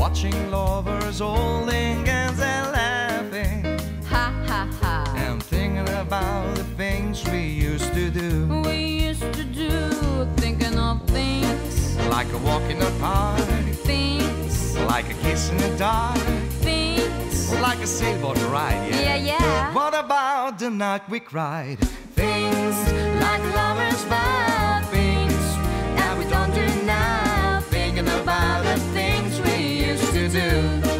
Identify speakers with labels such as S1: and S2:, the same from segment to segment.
S1: watching lovers holding hands and laughing.
S2: Ha ha ha.
S1: And thinking about the things we used to do.
S2: We used to do, thinking of things.
S1: Like a walk in the park,
S2: Things.
S1: like a kiss in the dark,
S2: Things.
S1: like a sailboat ride,
S2: Yeah, yeah.
S1: What about the night we cried?
S2: Things like lovers, but things that we don't do now. Thinking about the things we used to do.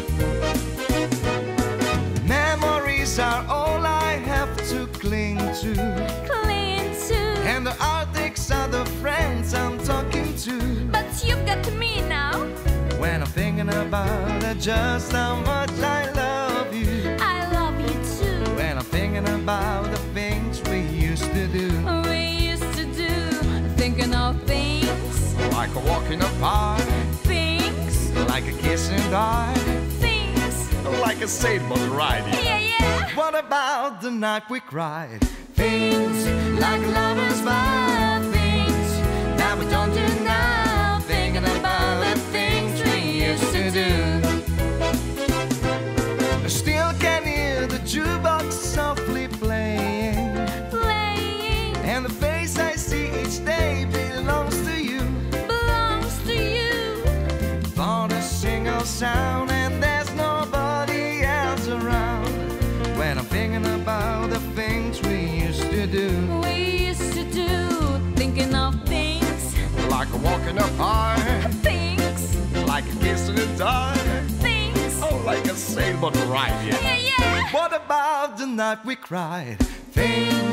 S1: Memories are all I have to cling to,
S2: Cling to.
S1: and the Arctics are the friends I'm talking to.
S2: But you've got me now.
S1: When I'm thinking about just how much I love you.
S2: I love you too.
S1: When I'm thinking about the things we used to do.
S2: We used to do, thinking of things.
S1: Like a walk in the park,
S2: Things.
S1: like a kiss in the dark,
S2: Things.
S1: like a sailboat ride,
S2: Yeah, yeah.
S1: What about the night we cried?
S2: Things like lovers, but things that we don't do now. Thinking about the things we used to do.
S1: I still can hear the jukebox softly playing,
S2: Playing
S1: and the face I see each day belongs to you.
S2: belongs to you.
S1: Not a single sound, and there's nobody else around. When I'm thinking about the things we used to do.
S2: We used to do, thinking of things.
S1: Like a walk in the park,
S2: Things.
S1: like a kiss in the dark,
S2: Things.
S1: oh, like a sailboat ride,
S2: Yeah, yeah.
S1: What about the night we cried?
S2: Things